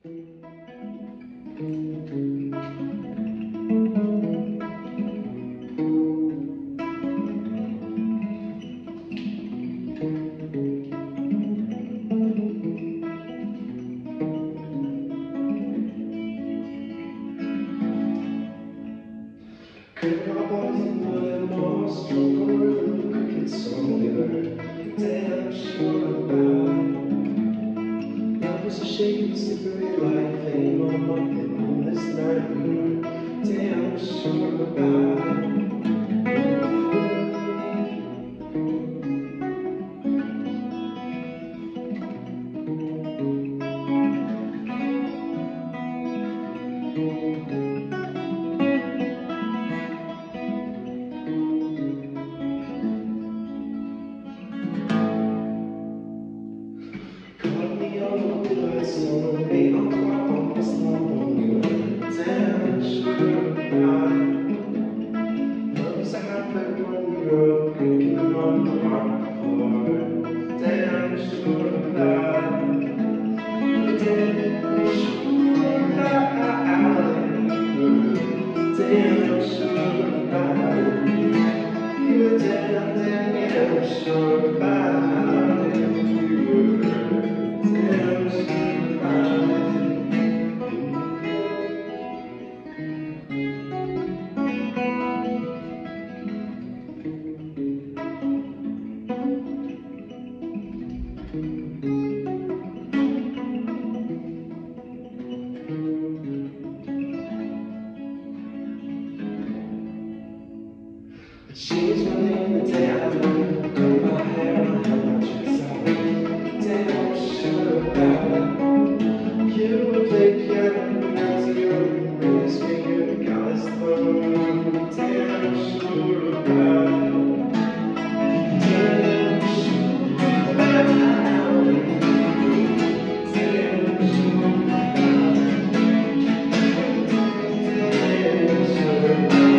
Could my boys and one more stronger than the cricket song we learned the day I'm sure about. Love was a shaky, slippery light fame on my pillow this night. The day I'm sure about. Caught me on the lights on the way, I'm quite almost lonely. Damn, sure about. Love is a habit when you're cooking on the hard floor. Damn, sure about. Damn, sure about. Damn, sure about. You're damn sure about it. She was running the day I learned, cut my hair and had my tricks out. Damn, sure about it. You would play piano as a young race finger, God's thumb. Damn, sure about it. Damn, sure about it. Damn, sure about it. Damn, sure about it.